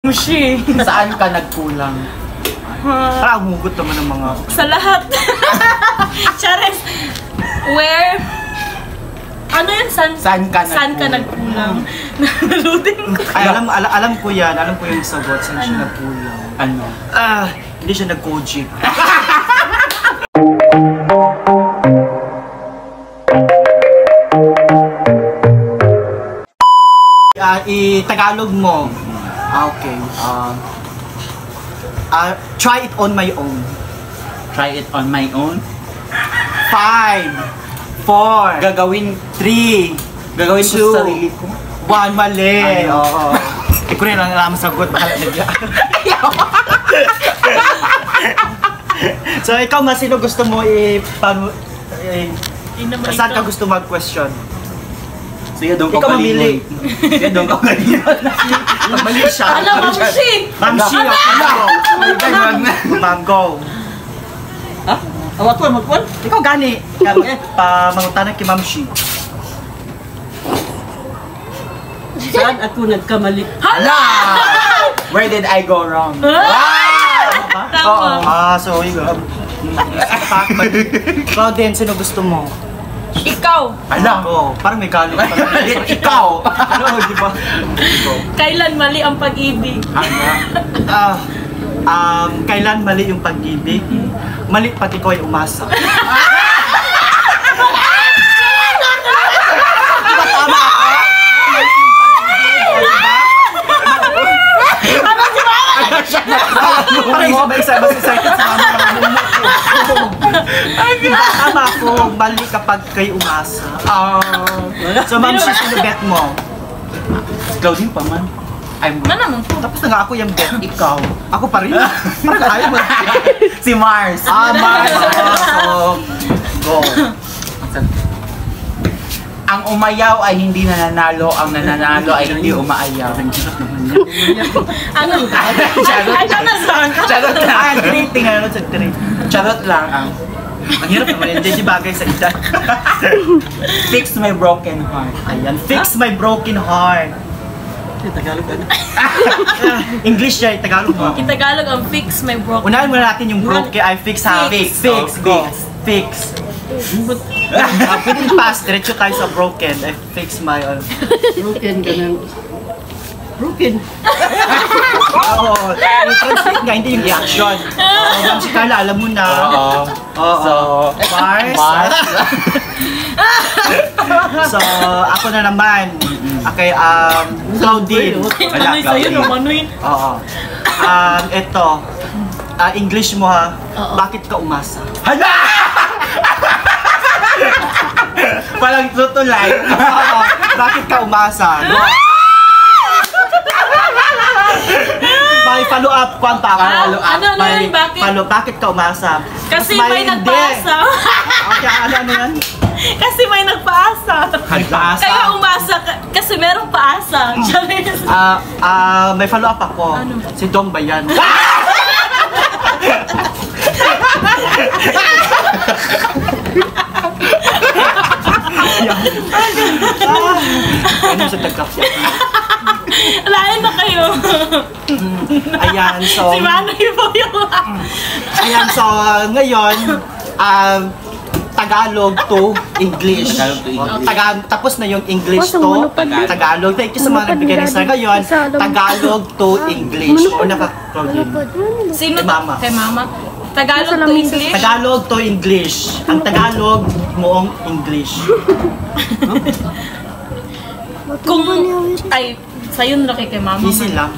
Mushi. Saan ka nagkulang? Parang hugot naman ng mga... Sa lahat. Charis. Where? Ano yun? Saan ka nagkulang? Naluding ko. Ay, alam ko yan. Alam ko yung sagot. Saan siya nagkulang? Ano? Hindi siya nag-Koji. I-Tagalog mo. Okay. Try it on my own. Try it on my own? 5, 4, Gagawin 3, Gagawin ko sa sarili ko. 1, mali. Ano? Oo. Ikaw rin lang alam sagot. So ikaw, sino gusto mo saan ka gusto mag-question? Sige, doon Ikaw mamili. Sige, doon ka galingon. Mali siya. Alam, Mamshi! Mamshi, Mango. Ha? Awak ko, magkuhan? Ikaw gani. Mangutanag kay Mamshi. Saan ako nagkamali? Hala! Where did I go wrong? Tama. So ikaw. Ikaw din, sino gusto mo? Ikaw. Alam ko. Parang may galo. Ikaw! Ano, di ba? Kailan mali ang pag-ibig? Kailan mali yung pag-ibig? Mali pag ikaw ay umasa. Diba tama ako? Ano si Mama? Parang sabay-sabay sa mama. Diba tama ako? Mali kapag kayo umasa. So ma'am, sino bet mo? Claudine pa man. Ano mo? Tapos na nga ako yung bet. Ikaw. Ako pa rin. Parang ayaw mo. Si Mars. Mars. So, go. Ang umayaw ay hindi nananalo, ang nananalo ay hindi umaayaw. Ano? Ano na saan ka? Charot lang. Tingnan sa trade. Charot lang ang Ang hirap naman yun. Hindi bagay sa edad. fix my broken heart. Ayan. Fix my broken heart. Tagalog ano? English siya. Tagalog mo. In Tagalog, ang fix my broken. Unahin muna natin yung broken. I fix ha. Fix. Fix. Go. Fix. Pwede pass. Diretso tayo sa broken. I fix my... Broken ka ng... Broken. Oo. I-translate nga. Hindi yung reaction. Si Carla, alam mo na. Oo. So, Mars. So, ako na naman. Okay, Claudine. Ano yung sa'yo naman nun? Oo. Ito. English mo ha. Bakit ka umasa? hala! Walang tutulay. Bakit ka umasa? May follow up kung Ano yun? Bakit? Bakit ka umasa? Kasi Mas may hindi. nagpaasa. Okay, ano yan? Kasi may nagpaasa. Nagpaasa? Kaya umasa kasi merong paasa. Charis. May follow up ako. Ano? Si Dong Bayan. Ano sa tagkapya? Lain na kayo. Ayan, so... Si Manoy po yung... Ayan, so ngayon, Tagalog to English. Tapos na yung English to Tagalog. Thank you sa mga nagbigay ng sa ngayon. Tagalog to English. Una ka, Claudine. Sino Kay Mama. Kay Mama. Tagalog to English? Tagalog to English. Ang Tagalog moong English. Kung... Ay, sa'yo na kay Mama. Easy lang.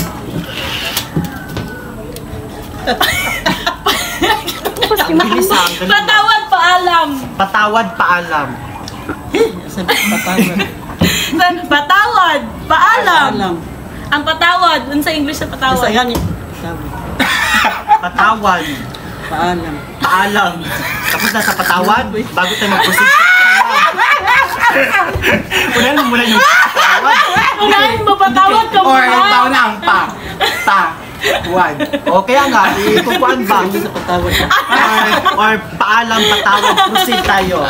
Ang bilis ha. Patawad, paalam. Patawad, paalam. Patawad. Patawad, paalam. Alam. Ang patawad, dun sa English na patawad. Sa yan eh. Patawad. Paalam. Paalam. Tapos na sa patawad, bago tayo mag-proceed sa paalam. Unahin mo muna yung patawad. Unahin mo, patawad ka Or muna. itaw na ang pa. Wad. O kaya nga, itupuan ba? Sa patawad. Or paalam, patawad, proceed tayo.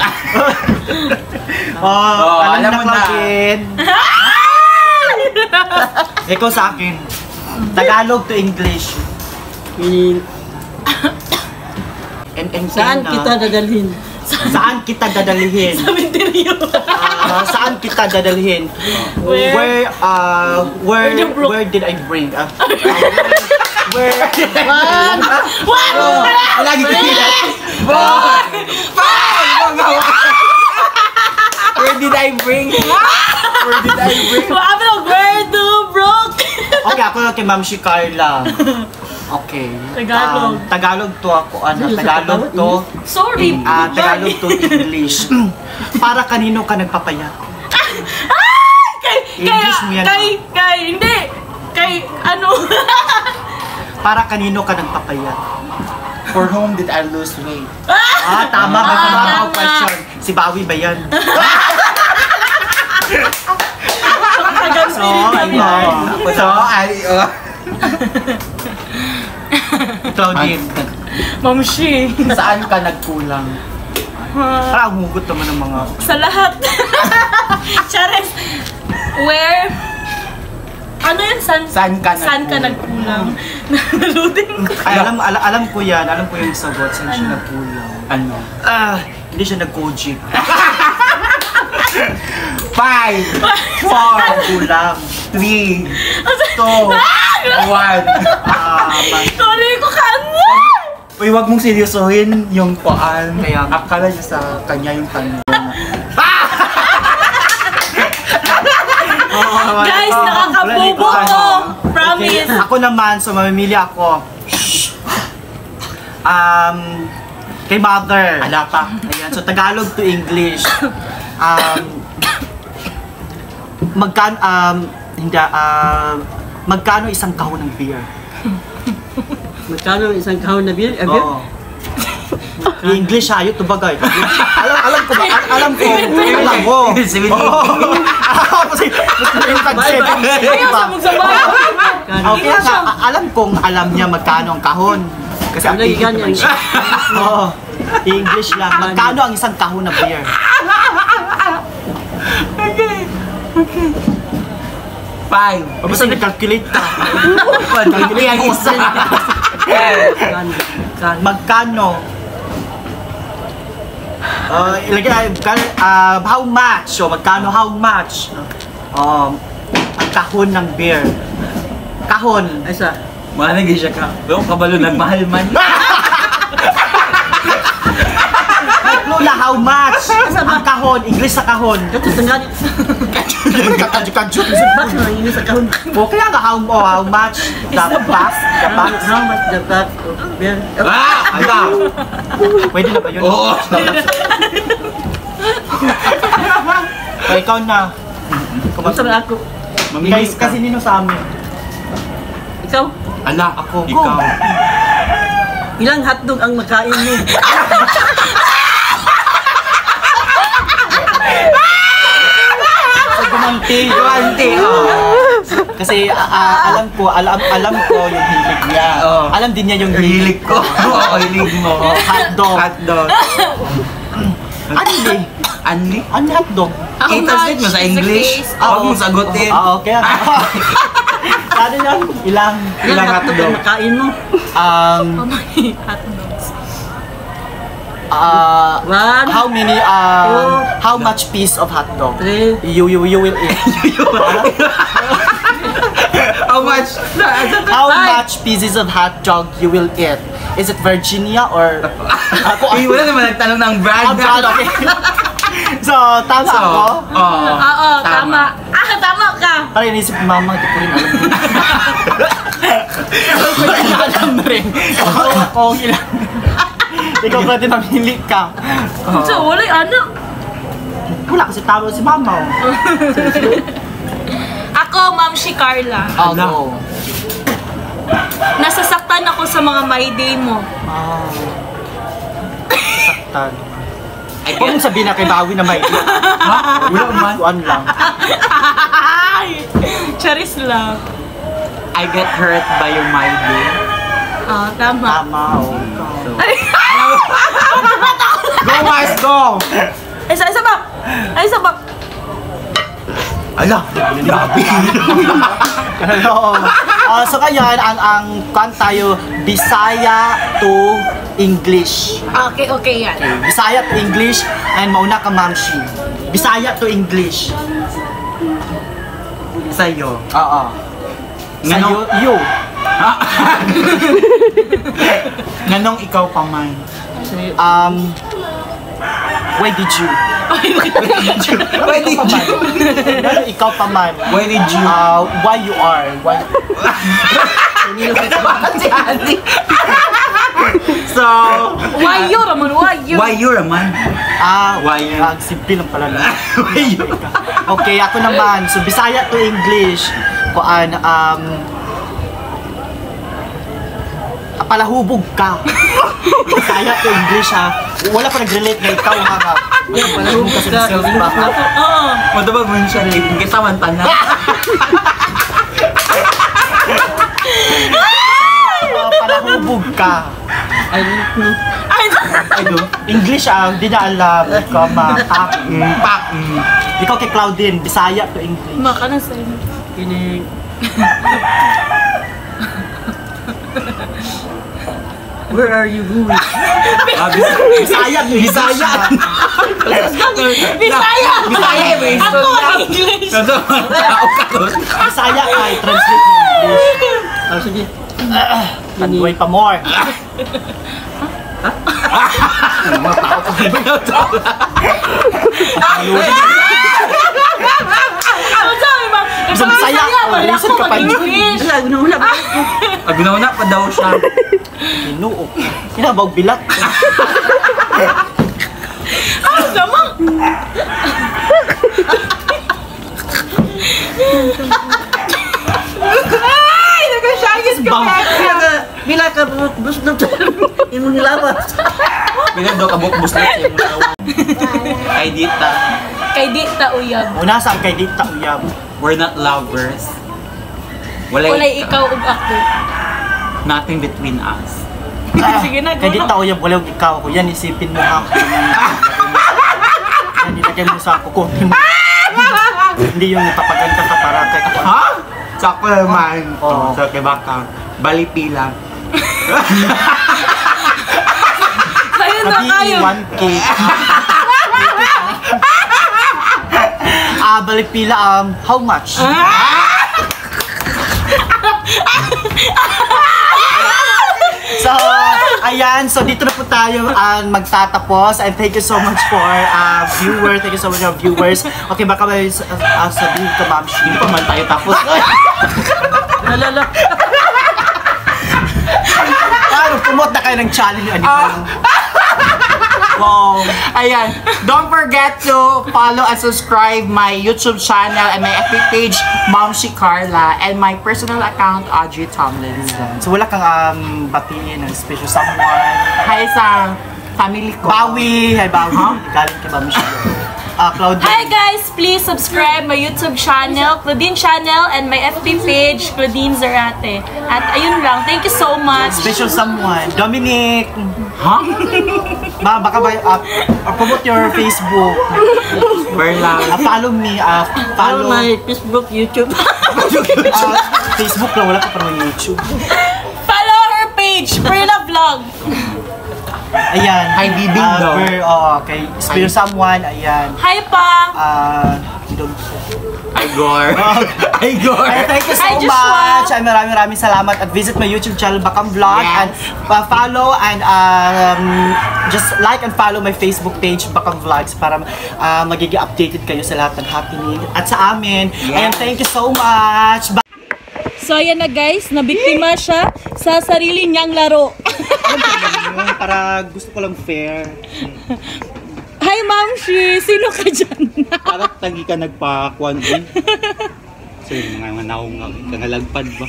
Alam alam na, mo na. Claudine. Ikaw sa akin. Tagalog to English. Meaning, And saan kita dadalhin? Saan kita dadalhin? Cementerio. Saan kita dadalhin? Where? Where did I bring? Where? Lagi kita. Where did I bring? Where did I bring? Where do broke? Okay, ako lang kay Ma'am si Carla. Okay. Tagalog. Tagalog to ako. Tagalog to. Sorry. Tagalog to English. Para kanino ka nagpapaya? English mo yan. Hindi. Kay, ano? Para kanino ka nagpapaya? For whom did I lose weight? Tama. May pamamaw question. Si Bawi ba yan? Claudine. Mamshi. Saan ka nagkulang? Parang hugot naman ng mga... Sa lahat. Charis. Where? Ano yun? Saan ka nagkulang? Naluding ko. Ay, alam ko yan. Alam ko yung sagot. Saan siya nagkulang? Ano? Hindi siya nag-kojik. 5, 4, Kulang. 3, 2, 1. Sorry ko kanya. Uy, wag mong seryosohin yung paan. Kaya akala niya sa kanya yung tanong. Guys, nakakabobo ko. Promise. Ako naman, so mamimili ako. Kay mother. Ala pa. Ayan, so Tagalog to English. Magkano isang kahon ng beer? Magkano isang kahon na beer? Oo. English ayo to bagay. Alam ko. Alam mo. Ayaw sa magsabay. Okay, alam kong alam niya magkano ang kahon. Kasi ang ganyan. Oo. English lang. Magkano ang isang kahon na beer? Okay. 5. Basta nag-calculate ka. Calculate ang isa. Magkano? Ilagay, how much? So, magkano, how much? Ang kahon ng beer. Kahon. Ay sa? Managay siya ka. Pero kabalo nagmahal man. Lola, how much? Ang kahon. English sa kahon. Ito tanggalin. Kadyo-kadyo. Bakit na ini sa kahon? Okay lang, how much? The box? How much the bag of beer? Ala! Pwede na ba yun? Oo. Ikaw na. Kumusta na ako? Guys, kasi nino sa amin. Ikaw? Ala, Ako. ikaw. Ilang hotdog ang makain mo? Gumanti. Kasi alam ko yung hilig niya. Alam din niya yung hilig ko. Oo, hilig mo. Hotdog. Anli? Ano hotdog? I-translate mo sa English. Huwag mong sagutin. Okay. Ano yan? Ilang hotdog ang makain mo? One. How many how much piece of hot dog? 3. You will eat. How much? How much pieces of hot dog you will eat? Is it Virginia or Wala naman nagtanong ng brand. brand? Okay. So, tama ako? Oo, tama. Tama ka. Parang inisip ni mama, hindi ko rin alam. Hindi ko alam rin. Ako, ilang. Ikaw pa din namili ka. So, wala ano? Wala kasi tama si mama. Ako, Ma'am si Carla. Go. Nasasaktan ako sa mga my day mo. Saktan. Huwag mong sabihin na kay Bawi na may ha? Wala man. Tuan lang. Charis lang. I get hurt by your migraine. Tama. Tama, Go, Mars, go! Isa ba? Isa ba? Ala, grabe. Hello. So ngayon, ang kwan tayo, Bisaya to English. Okay yan. Okay, Bisaya to English, and mauna ka, Ma'am Shi. Bisaya to English. Sa'yo. Oo. Sa'yo, you. Nganong ikaw pa man? Why did you? Why did you? Nganong ikaw pa man? Why did you? Why you are? Why? Si Ate. So, Why you, Ramon? Why you? why you Raman? Why you? Simple lang pala. Why you? Okay, ako naman. So, Bisaya to English. Kuan, palahubog ka. Bisaya to English, ha. Wala pa nag-relate na ikaw, ha. Palahubog ka sa self ba? Oo. Madabag mo siya rin. Kita man pa na. Palahubog ka. I don't know. Ano? English, di na alam. Ikaw, Ikaw kay Claudine, Bisaya to English. Maka na sa'yo. Ini. Where are you going? Bisaya to Bisaya. Bisaya! Bisaya, eh. Ako ang English! Bisaya ka, translate mo English. Oh, sige. Tanduay pa more. Sa Bisaya, listen ka pa. Wala, guna-una ba? Agnauna pa daw siya. Inuok. Kinabawag bilat. Ano sama? Ay! Nagkasyagis ka pa! Bila ka bus na to. Imo nilabas. Bila daw ka bukbus na siya. Ay, dita. Kay di ta uyab. Una sa kay Dita Uyab. We're not lovers. Walay ikaw ug ako. Nothing between us. Sige na, Kay go Dita Uyab, wala yung ikaw ko. Yan, isipin mo ha. Yan, nilagyan mo sa kuko. Hindi yung ipapaganda ka para kay Ha? Sakto naman. Oo. So, kay baka. Balipi lang. Kayo na kayo. 1K. Balik pila, how much? So, ayan. So, dito na po tayo magtatapos. And thank you so much for viewers. Thank you so much for viewers. Okay, baka may sabihin ko, Ma'am Shi. Hindi pa man tayo tapos. Lalala. Paano, promote na kayo ng challenge. Wow. Ayan. Don't forget to follow and subscribe my YouTube channel and my FB page, Momshi Carla, and my personal account, Audrey Tomlinson. So, wala kang batiin ng special someone. Hi sa family ko. Bawi. Hi, Bawi. Galing kay Ma'am Shi. Claudia. Hi guys! Please subscribe my YouTube channel, Claudine Channel, and my FB page, Claudine Zarate. At ayun lang, thank you so much. Special someone. Dominic. Ha? Ma, baka ba, promote your Facebook. Where lang? Follow me. Follow Follow my Facebook, YouTube. Facebook lang, wala ka pa naman YouTube. Follow her page, Perla Vlog. Ayan. Hi, Bibing daw. Okay. Spare someone. Ayan. Hi pa! Igor. Igor. Ay, thank you so Hi, Joshua. much. Ay, maraming salamat. At visit my YouTube channel, Bakang Vlog. Yes. And follow and just like and follow my Facebook page, Bakang Vlogs, para magiging updated kayo sa lahat ng happening. At sa amin. Yes. Ayan, thank you so much. So ayan na guys, nabiktima siya sa sarili niyang laro. Para gusto ko lang fair. Hi Ma'am Shi! Sino ka dyan? Para tagi ka nagpa-kwan din. So yung mga naungaw, kangalagpad ba?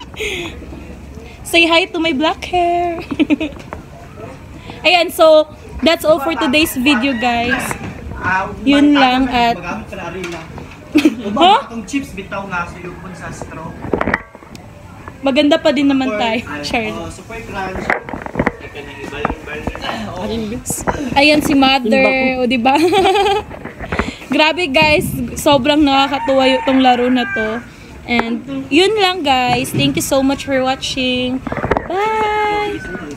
Say hi to my black hair. Ayan, so that's all for today's video guys. Yun lang at... Magamit ka na rin na. Huh? Itong chips bitaw nga sa lupon sa straw. Maganda pa din naman tayo, Charlie. Super crunch. Ayan si Mother, o diba? Grabe guys, sobrang nakakatuwa yung tong laro na to. And yun lang guys. Thank you so much for watching. Bye!